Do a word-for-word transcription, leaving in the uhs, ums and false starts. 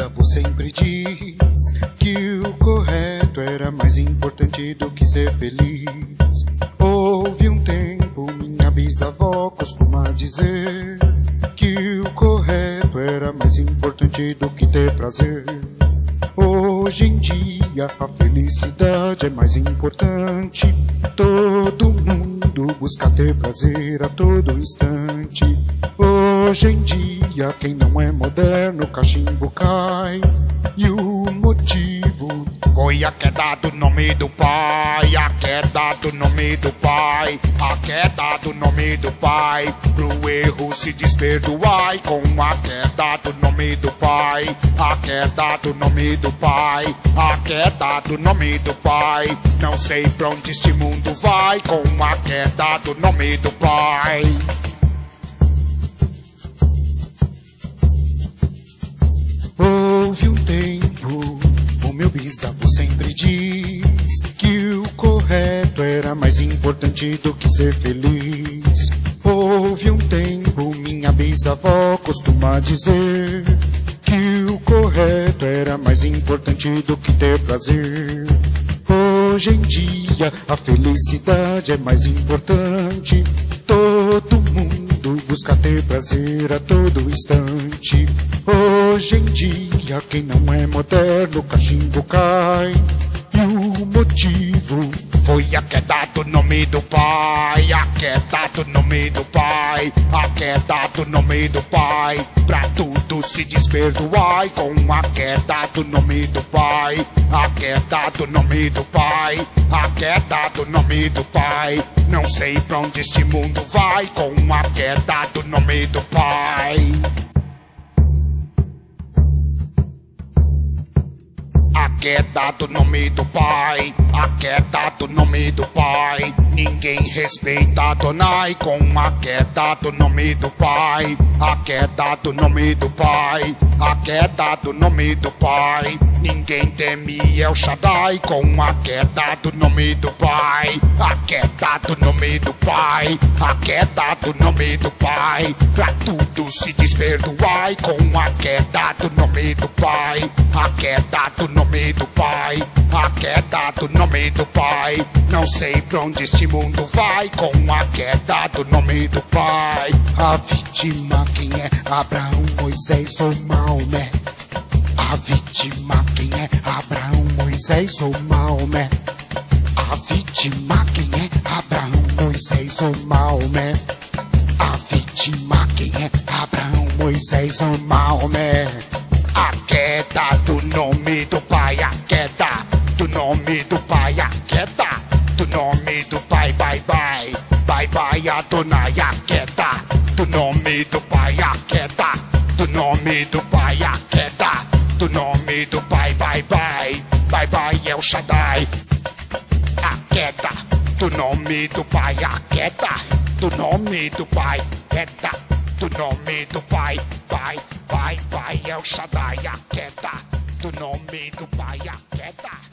bisavô sempre diz que o correto era mais importante do que ser feliz. Houve um tempo, minha bisavó costuma dizer que o correto era mais importante do que ter prazer. Hoje em dia a felicidade é mais importante. Todo mundo busca ter prazer a todo instante. Hoje em dia quem não é moderno, cachimbo cai. E o motivo foi a queda do nome do pai, a queda do nome do pai, a queda do nome do pai. Pro erro se desperdoai com a queda do nome do pai, a queda do nome do pai, a queda do nome do pai. Não sei pra onde este mundo vai com a queda do nome do pai. Houve um tempo, o meu bisavô sempre diz que o correto era mais importante do que ser feliz. Houve um tempo, minha bisavó costuma dizer que o correto era mais importante do que ter prazer. Hoje em dia a felicidade é mais importante. Todo mundo busca ter prazer a todo instante. Hoje em dia quem não é moderno, cachimbo cai. E o motivo foi a queda do nome do pai, a queda do nome do pai, a queda do nome do pai. Pra tudo se desperdoai com a queda do nome do pai, a queda do nome do pai, a queda do nome do pai. Não sei pra onde este mundo vai com a queda do nome do pai. A queda do nome do pai, a queda do nome do pai. Ninguém respeita Adonai com a queda do nome do pai, a queda do nome do pai, a queda do nome do pai. Ninguém teme El Shaddai com a queda do nome do pai, a queda do nome do pai, a queda do nome do pai. Pra tudo se desperdoai com a queda do nome do pai, a queda do nome do pai, a queda do nome do pai. Não sei pra onde este mundo vai com a queda do nome do pai. A vítima quem é? Abraão, Moisés ou Maomé? A vítima quem é? Abraão, Moisés ou Maomé? A vítima quem é? Abraão, Moisés ou Maomé? A vítima quem é? Abraão, Moisés ou Maomé? A queda do nome do pai, a queda do nome do pai, a queda do nome do pai, bye bye, bye bye Adonai. A queda do nome do pai, a queda do nome do pai, a queda do nome do pai, bye bye, bye bye El Shaddai. A queda do nome do pai, a queda do nome do pai, queda do nome do pai, pai, pai, pai El Shaddai. A queda do nome do pai, a queda